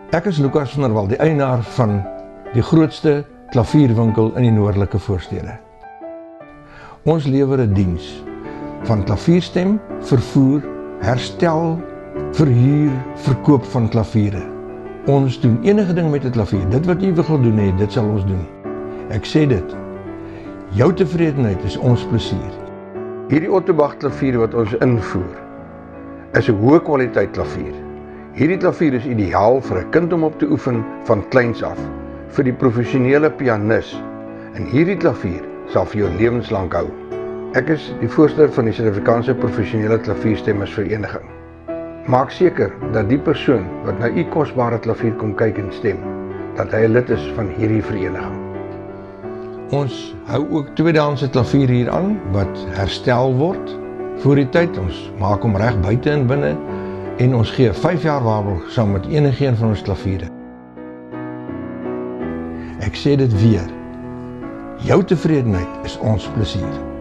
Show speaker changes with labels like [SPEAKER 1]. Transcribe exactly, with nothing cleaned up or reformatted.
[SPEAKER 1] Ek is Lucas van der Walt, die eienaar van die grootste klavierwinkel in die noordelike voorstede. Ons lewer 'n diens van klavierstem, vervoer, herstel, verhuur, verkoop van klaviere. Ons doen enige ding met 'n klavier. Dit wat jy wil doen, nee, dit sal ons doen. Ek sê dit. Jou tevredenheid is ons plesier. Hierdie Otto Bach klavier wat ons invoer, is 'n hoë kwaliteit klavier. Hierdie klavier is ideaal vir 'n kind om op te oefen van kleins af, vir die professionele pianis. En hierdie klavier sal vir jou lewenslank hou. Ek is die voorsitter van die Suid-Afrikaanse Professionele Klavierstemmers Vereniging. Maak seker dat die persoon wat na u kosbare klavier kom kyk en stem, dat hy 'n lid is van hierdie vereniging. Ons hou ook tweedehandse klavier hier aan, wat herstel word voor die tyd. Ons maak hom reg buite en binne, en ons gee vyf jaar waarborg saam met enige een van ons klaviere. Ek sê dit weer, jou tevredenheid is ons plesier.